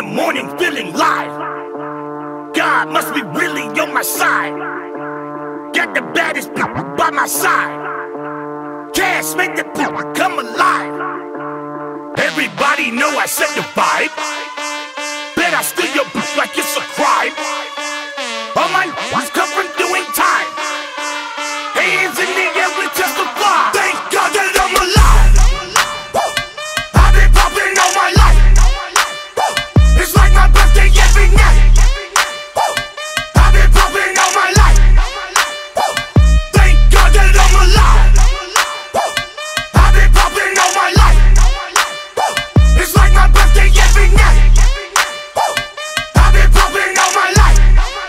morning feeling live. God must be really on my side. Got the baddest people by my side. Cash make the people come alive. Everybody know I set the vibe. Bet I steal your bitch like it's a crime. All my niggas come from doing time. Hands in the air, we testify. Thank God that I'm alive. I've been popping all my life. It's like my birthday every night. I've been popping all my life. Thank God that I'm alive. I've been popping all my life. It's like my birthday every night. I've been popping all my life.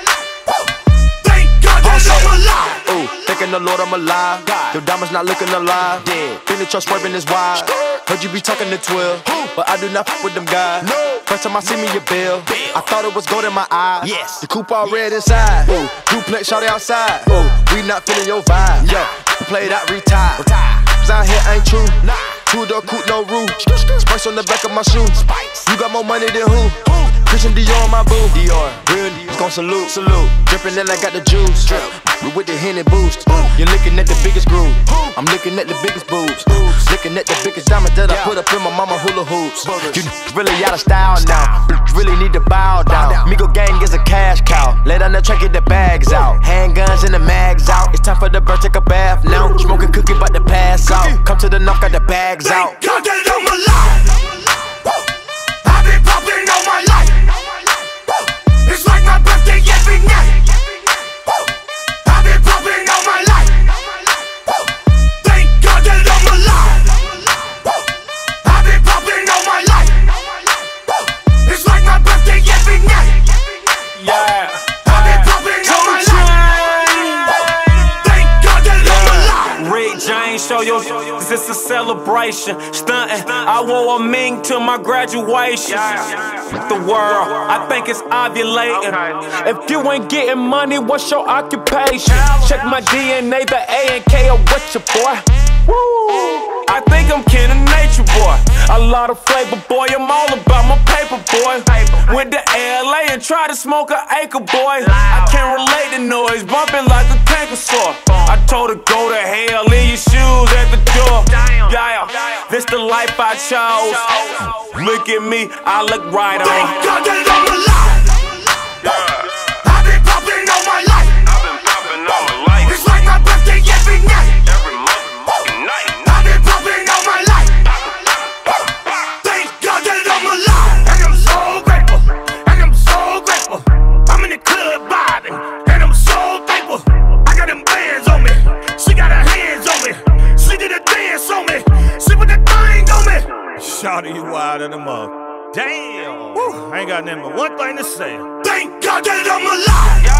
Thank God that I'm alive. Ooh, thanking the Lord I'm alive. Your diamonds not looking alive. Feel that your swerving is wild. Heard you be talking to 12, but I do not fuck with them guys. First time I see me a bill, I thought it was gold in my eyes. The coupe all red inside. Ooh, duplex shawty outside. Ooh, we not feeling your vibe. Yo, play that retire. Out here ain't true. Two-door coupe, no roof. Spice on the back of my shoe. You got more money than who? Christian Dior on my boo. Dior, real Dior, gon' salute. Drippin' and I got the juice. We with the Henny boost. You're looking at the biggest groove. I'm looking at the biggest boobs. Looking at the biggest diamond that I put up in my mama hula hoops. You really out of style now. Really need to bow down. Migo gang is a cash cow. Lay down the track, get the bags out. Handguns and the mags out. It's time for the bird, take a bath now. Smoking cookie, about to pass out. Come to the knock, got the bags out. Thank God that I'm alive. I've been popping all my life. It's like my birthday every night. I've been popping all my life. Thank God that I'm alive. I've been popping all my life. It's like my birthday every night. Yeah. I've been popping all my life. Thank God that I'm alive. Rick James, show your this is a celebration. Stuntin', I wore a mink to my graduation. The world, I think it's ovulating. If you ain't getting money, what's your occupation? Check my DNA, the A and K are with your boy. Woo. I think I'm kin of nature, boy. A lot of flavor, boy. I'm all about my paper, boy. Went to LA and tried to smoke an acre, boy. I can't relate to noise, bumping like a tanker saw. I told her go to hell, leave your shoes at the door. Yeah, this the life I chose. Look at me, I look right on. Thank God that I'm alive. I've been popping all my life. It's like my birthday every night. I've been popping all my life. Thank God that I'm alive. And I'm so grateful. And I'm so grateful. I'm in the club vibing. And I'm so thankful. I got them bands on me. She got her hands on me. She did a dance on me. She put the thing on me. Shawty, you wild in the mug. Damn. Woo, I ain't got nothing but one thing to say. Thank God that I'm alive.